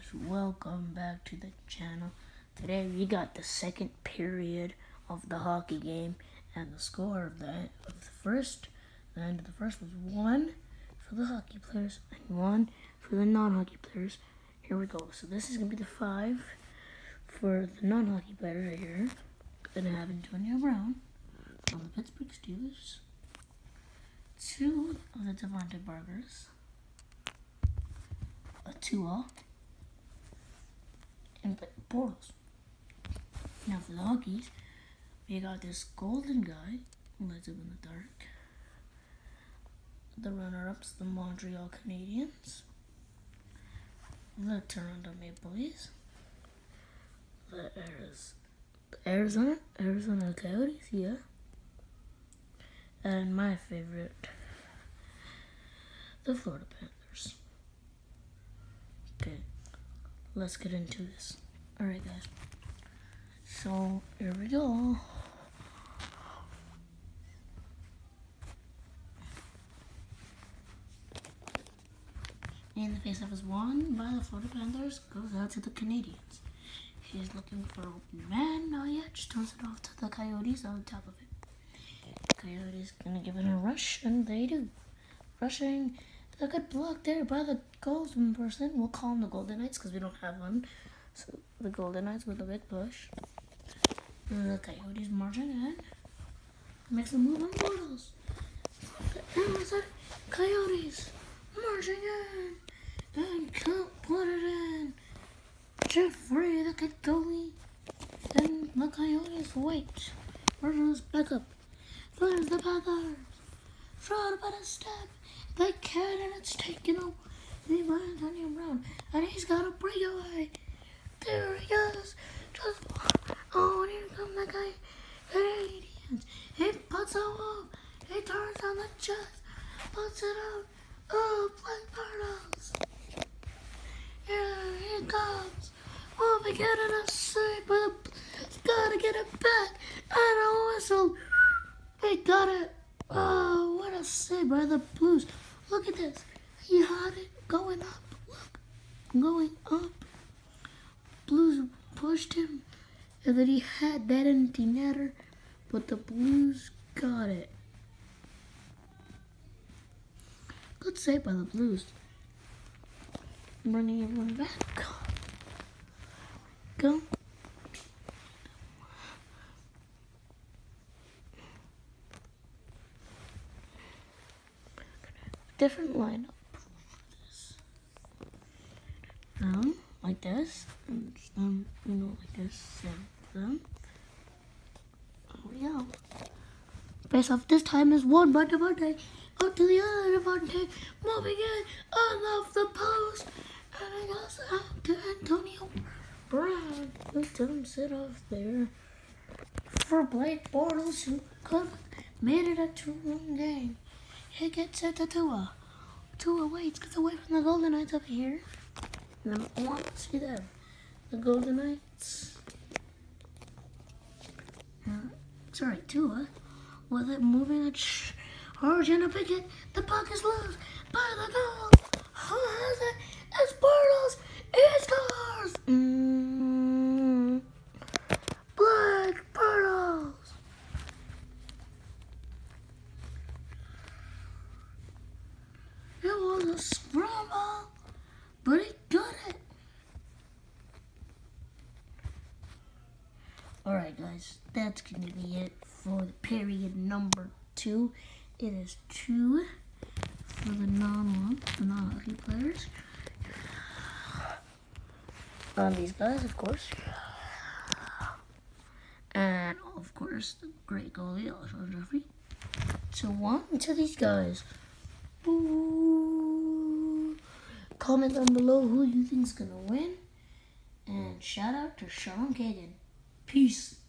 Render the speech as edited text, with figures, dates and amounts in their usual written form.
welcome back to the channel. Today we got the second period of the hockey game, and the score of the end of the first was 1 for the hockey players and 1 for the non-hockey players. Here we go. So this is gonna be the 5 for the non-hockey players right here. Gonna have Antonio Brown on the Pittsburgh Steelers, 2 of the Devontae Burgers, a Tua, and Bortles. Now for the Hockeys, we got this golden guy who lights up in the dark. The runner-ups, the Montreal Canadiens, the Toronto Maple Leafs, the Arizona Coyotes, yeah, and my favorite, the Florida Panthers. Okay, let's get into this. Alright guys, so here we go. And the faceoff is won by the Florida Panthers, goes out to the Canadiens. He's looking for an open man, not yet, just turns it off to the Coyotes on top of it. Coyotes gonna give it a rush, and they do. Rushing, a good block there by the Golden person. We'll call them the Golden Knights because we don't have one. So the Golden Knights with a big push. The Coyotes marching in. Makes a move on Bortles. The Coyotes marching in. And can't put it in. Jeffrey, the good goalie. And the Coyotes wait. Bortles back up. There's the Panthers. Shot about a step. They can, and it's taken away by Antonio Brown. And he's got a breakaway. There he goes. Just, oh, and here comes the guy. Canadiens. He puts it up. He turns on the chest. Puts it out. Oh, Blake Bortles. Here he comes. Oh, we get it a save, but it's gotta get it back. And a whistle. They got it. Oh, what a save by the Blues. Look at this. He had it going up. Look. Going up. Blues pushed him. And then he had that empty netter. But the Blues got it. Good save by the Blues. Bringing everyone back. Go. Different lineup. Like this, and like this, and here we go. Face off this time is won by Devontae. Out to the other Devontae, moving in, off the post, and it goes out to Antonio Brown. Let him sit off there for Blake Bortles, who could have made it a 2-1 game. He gets it to Tua. Tua waits, gets away from the Golden Knights up here. And then I want to see them. The Golden Knights. Sorry, Tua. With it moving a charge and a picket. The puck is loose by the goal. Who has it? It's Bortles. He scores. Blake Bortles. It was a scramble, but he got it. Alright guys, that's going to be it for the period number 2. It is 2 for the non-hockey players. These guys, of course. And, of course, the great goalie, Alshon Jeffrey. So 1 to these guys. Ooh. Comment down below who you think's gonna win, and shout out to Sean Kagan. Peace.